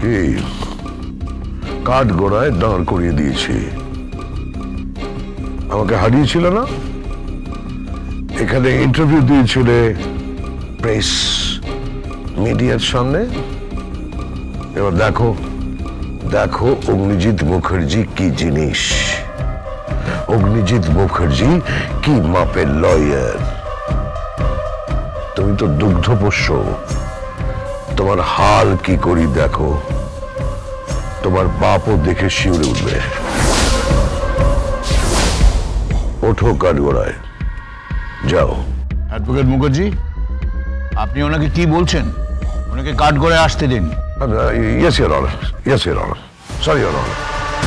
তোমাকে কাঠ গোড়ায় দাঁড় করিয়ে দিয়েছি। আমাকে হারিয়েছিল না, এখানে ইন্টারভিউ দিয়েছিলে প্রেস মিডিয়ার সামনে। এবার দেখো দেখো অগ্নিজিৎ মুখার্জি কি জিনিস, অগ্নিজিৎ মুখার্জি কি মাপের লয়ার। তুমি তো দুগ্ধপোষ্য, তোমার হাল কি করি দেখো, তোমার বাপও দেখে শিউরে উঠবে। ওঠো কাঠগড়ায়, যাও। অ্যাডভোকেট মুখার্জি, আপনি ওনাকে কি বলছেন? ওনাকে কাঠগড়ায় আসতে দিন। Yes your honour, yes your honour, sorry your honour.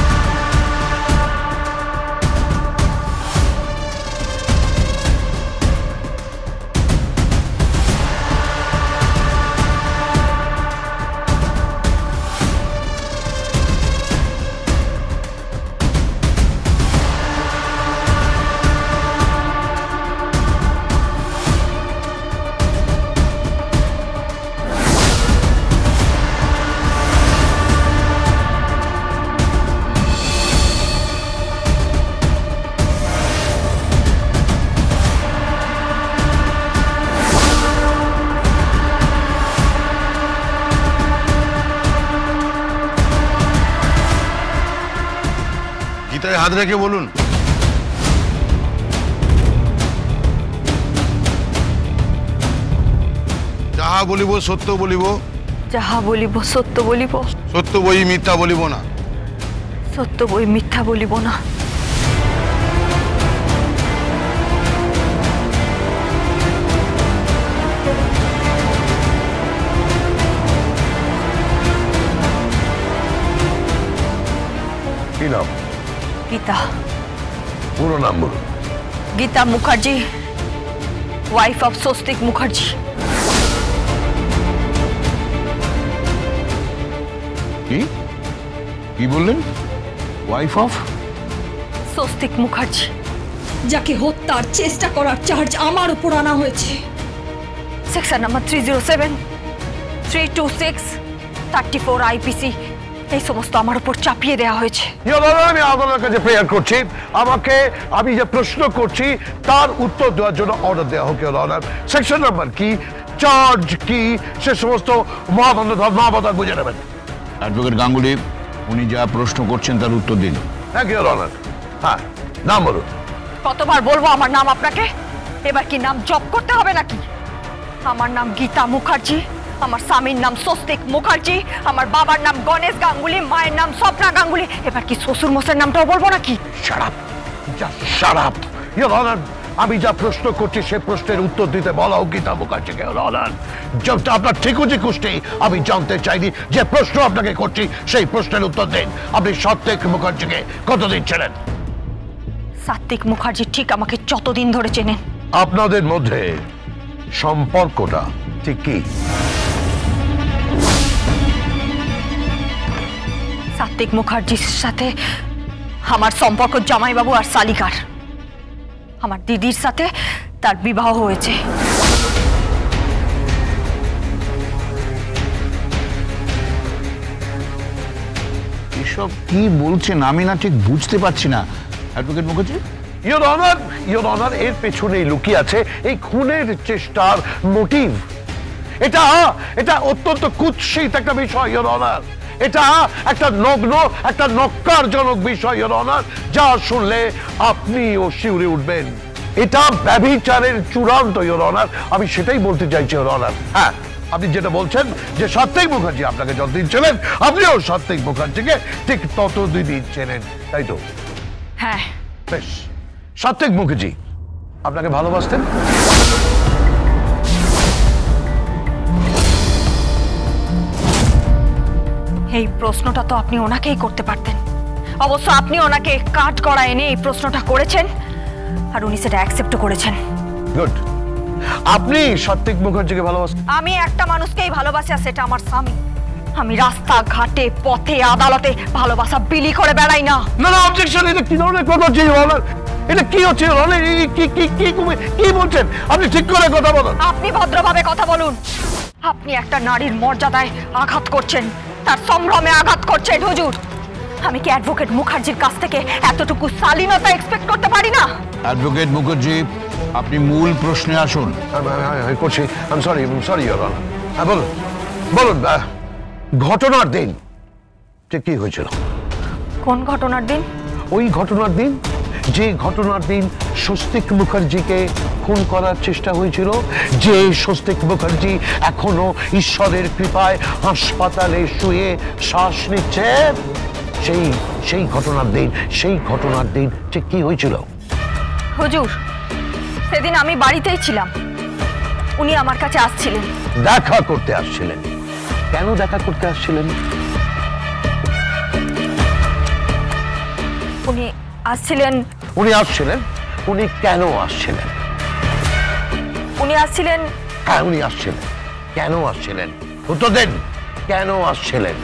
হাত রেখে বলুন। যাহা বলিব সত্য বলিব, যাহা বলিব সত্য বলিব, সত্য বই মিথ্যা বলিব না, সত্য বই মিথ্যা বলিব না। কি নাম? গীতা। পুরো নাম বলুন। Geeta Mukherjee, wife of Swastik Mukherjee. কি কি বললেন? ওয়াইফ অফ স্বস্তিক মুখার্জি, যাকে হত্যার চেষ্টা করার চার্জ আমার উপর আনা হয়েছে। সেকশন নাম্বার 307, 326, 34 আইপিসি এই সমস্ত আমার উপর চাপিয়ে দেওয়া হয়েছে। আমি আদালতের কাছে প্রেয়ার করছি, আমি যে প্রশ্ন করছি তার উত্তর দেওয়ার জন্য অর্ডার দেওয়া হোক। সেকশন নাম্বার কি, চার্জ কি, সে সমস্ত মহাবতা বুঝে নেবেন। অ্যাডভোকেট গাঙ্গুলি, উনি যা প্রশ্ন করছেন তার উত্তর দিন। Thank you honour. হ্যাঁ, নাম বলুন। কতবার বলবো আমার নাম আপনাকে? এবার কি নাম জপ করতে হবে নাকি? আমার নাম গীতা মুখার্জি, আমার স্বামীর নাম স্বস্তিক মুখার্জি, আমার বাবার নাম গণেশ গাঙ্গুলি, মায়ের নাম স্বপ্না গাঙ্গুলি। এবার কি শ্বশুর মশাইয়ের নামটাও বলবো নাকি? Shut up, just shut up. Your honour, আমি যা প্রশ্ন করছি সে প্রশ্নের উত্তর দিতে বলা হোক গীতা মুখার্জিকে। ইওর অনার, আপনার ঠিকুজি কুষ্টি আমি জানতে চাইনি যে প্রশ্ন আপনাকে করছি সেই প্রশ্নের উত্তর দিন। আপনি স্বস্তিক মুখার্জিকে কতদিন চেনেন? সাত্বিক মুখার্জি ঠিক আমাকে যতদিন ধরে চেনেন। আপনাদের মধ্যে সম্পর্কটা ঠিক কি? সাত্বিক মুখার্জির সাথে আমার সম্পর্ক জামাইবাবু আর শালিকার। আমার দিদির সাথে তার বিবাহ হয়েছে। এসব কি বলছেন আমি না ঠিক বুঝতে পারছি না। অ্যাডভোকেট মুখার্জি, ইওর অনার, এর পেছনেই লুকিয়ে আছে এই খুনের চেষ্টার মোটিভ। এটা অত্যন্ত কুৎসিত একটা বিষয় ইওর অনার। এটা একটা নগ্ন, একটা নক্কারজনক বিষয় ইওর অনার, যা শুনলে আপনিও শিউরে উঠবেন। এটা ব্যভিচারের চূড়ান্ত ইওর অনার। আমি সেটাই বলতে চাইছি ইওর অনার। হ্যাঁ, আপনি যেটা বলছেন যে সাত্বিক মুখার্জি আপনাকে যতদিন চেনেন, আপনিও সাত্বিক মুখার্জিকে ঠিক ততদিন চেনেন, তাই তো? হ্যাঁ। বেশ, সাত্বিক মুখার্জি আপনাকে ভালোবাসতেন? এই প্রশ্নটা তো আপনি ওনাকেই করতে পারতেন। অবশ্য আপনি ওনাকে কাঠগড়ায় এনে এই প্রশ্নটা করেছেন আর উনি সেটা অ্যাকসেপ্ট করেছেন। গুড। আপনি সাত্বিক মুখার্জিকে ভালোবাসেন? আমি একটা মানুষকেই ভালোবাসি আর সেটা আমার স্বামী। আমি রাস্তা ঘাটে পথে আদালতে ভালোবাসা বিলি করে বেড়াই না। না না, অবজেকশন। এটা কি ধরনের কথা হচ্ছে অনার? এটা কি হচ্ছে অনার? কি বলছেন আপনি? ঠিক করে কথা বলুন। আপনি ভদ্রভাবে কথা বলুন। আপনি একটা নারীর মর্যাদায় আঘাত করছেন। তার সম্ভ্রমে আঘাত করছেন হুজুর। আমি কি অ্যাডভোকেট মুখার্জির কাছ থেকে এতটুকু শালীনতা এক্সপেক্ট করতে পারি না? অ্যাডভোকেট মুখার্জি, আপনি মূল প্রশ্নে আসুন। করছি, সরি ইওর অনার। বলুন বলুন, ঘটনার দিন ঠিক কি হয়েছিল? কোন ঘটনার দিন? ওই ঘটনার দিন, যে ঘটনার দিন স্বস্তিক মুখার্জিকে খুন করার চেষ্টা হয়েছিল, যে স্বস্তিক মুখার্জি এখনো ঈশ্বরের কৃপায় হাসপাতালে শুয়ে শ্বাস নিচ্ছে, সেই ঘটনার দিন ঠিক কি হয়েছিল? হুজুর, সেদিন আমি বাড়িতেই ছিলাম। উনি আমার কাছে আসছিলেন। দেখা করতে আসছিলেন? কেন দেখা করতে আসছিলেন? উনি আসছিলেন উনি কেন আসছিলেন? উনি আসছিলেন হ্যাঁ, উনি আসছিলেন। কেন আসছিলেন? উত্তর দেন, কেন আসছিলেন?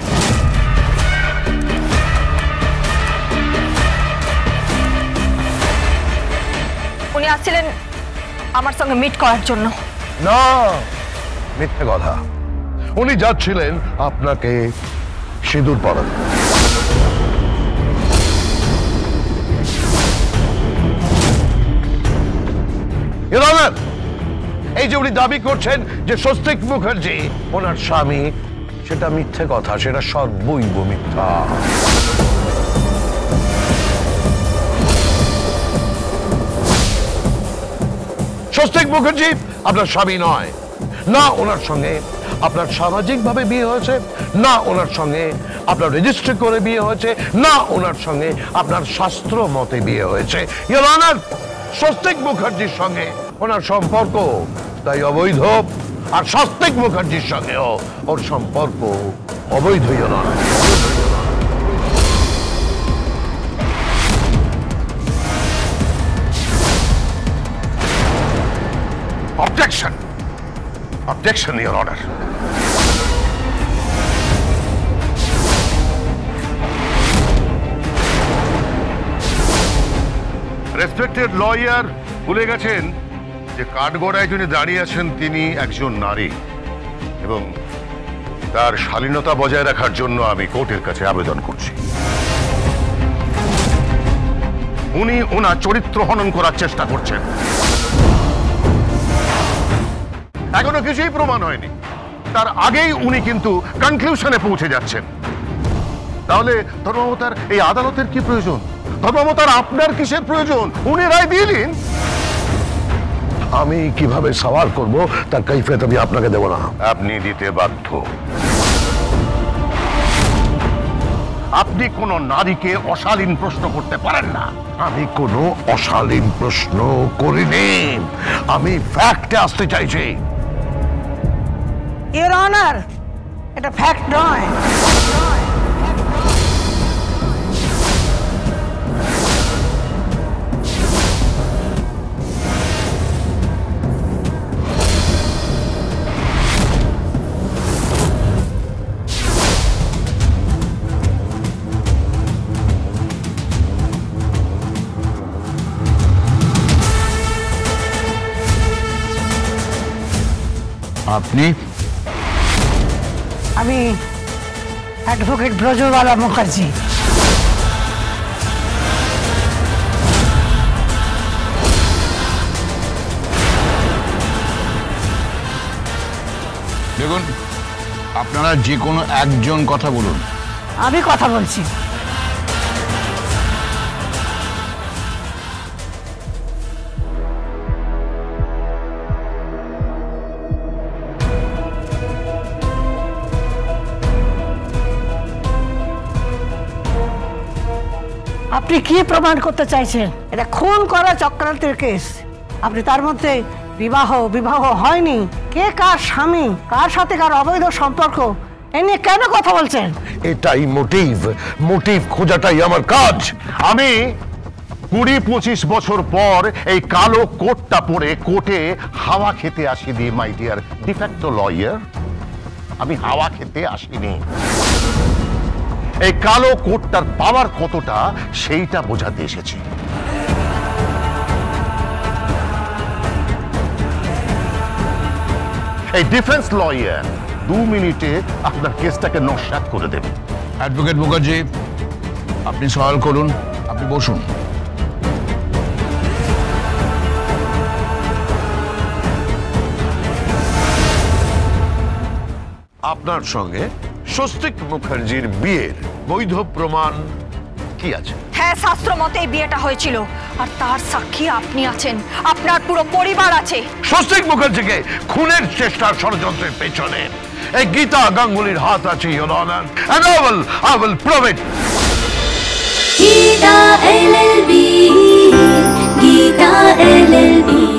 উনি আসছিলেন আমার সঙ্গে মিট করার জন্য। না, মিথ্যে কথা। উনি যাচ্ছিলেন আপনাকে সিঁদুর পরাতে। ইওর অনার, এই যে উনি দাবি করছেন যে স্বস্তিক মুখার্জি ওনার স্বামী, সেটা মিথ্যে কথা, সেটা সর্বৈব মিথ্যা। স্বস্তিক মুখার্জি আপনার স্বামী নয়। না ওনার সঙ্গে আপনার সামাজিকভাবে বিয়ে হয়েছে, না ওনার সঙ্গে আপনার রেজিস্ট্রি করে বিয়ে হয়েছে, না ওনার সঙ্গে আপনার শাস্ত্র মতে বিয়ে হয়েছে। ইওর অনার, স্বস্তিক মুখার্জির সঙ্গে ওনার সম্পর্ক তাই অবৈধ, আর স্বস্তিক মুখার্জির সঙ্গেও ওর সম্পর্ক অবৈধ। Your honour, Objection! Objection, Your Honor. Respected lawyer ভুলে গেছেন যে কাঠগড়ায় যিনি দাঁড়িয়ে আছেন তিনি একজন নারী, এবং তার শালীনতা বজায় রাখার জন্য আমি কোর্টের কাছে আবেদন করছি। উনি ওনার চরিত্র হনন করার চেষ্টা করছেন। এখনো কিছুই প্রমাণ হয়নি, তার আগেই উনি কিন্তু কনক্লুশনে পৌঁছে যাচ্ছেন। তাহলে ধর্মাবতার এই আদালতের কি প্রয়োজন? ধর্মাবতার আপনার কিসের প্রয়োজন? উনি রায় দিয়ে দিন। আমি কিভাবে সওয়াল করব তার কৈফিয়ত আমি আপনাকে দেব না। আপনি দিতে বাধ্য। আপনি কোন নারীকে অশালীন প্রশ্ন করতে পারেন না। আমি কোনো অশালীন প্রশ্ন করিনি, আমি ফ্যাক্টে আসতে চাইছি। ইওর অনার, এটা ফ্যাক্ট নয়। আপনি? আমি অ্যাডভোকেট ব্রজবালা মুখার্জি। দেখুন, আপনারা যে কোনো একজন কথা বলুন। আমি কথা বলছি। আপনি কি প্রমাণ করতে চাইছেন? এটা খুন করা চক্রান্তের কেস। আপনি তার মধ্যে বিবাহ হয়নি, কে কার স্বামী, কার সাথে কার অবৈধ সম্পর্ক, এ নিয়ে কেন কথা বলছেন? এটাই মোটিভ খোঁজাটাই আমার কাজ। আমি 20-25 বছর পর এই কালো কোটটা পরে কোর্টে হাওয়া খেতে আসিনি মাই ডিয়ার ডিফ্যাক্টো লয়ার। আমি হাওয়া খেতে আসিনি। এই কালো কোটটার পাওয়ার কতটা সেইটা বোঝাতে এসেছি। এই ডিফেন্স লয়ার 2 মিনিটে আপনার কেসটাকে নস্যাৎ করে দেবে। অ্যাডভোকেট মুখার্জি, আপনি সওয়াল করুন, আপনি বসুন। আপনার সঙ্গে স্বস্তিক মুখার্জির বিয়ের বৈধ প্রমাণ কি আছে? হ্যাঁ, শাস্ত্র মতে এই বিয়েটা হয়েছিল, আর তার সাক্ষী আপনি আছেন, আপনার পুরো পরিবার আছে। স্বস্তিক মুখার্জিকে খুনের চেষ্টার ষড়যন্ত্রের পেছনে এই গীতা গাঙ্গুলির হাত আছে, your honour, and I will prove it. Geeta LLB, Geeta LLB.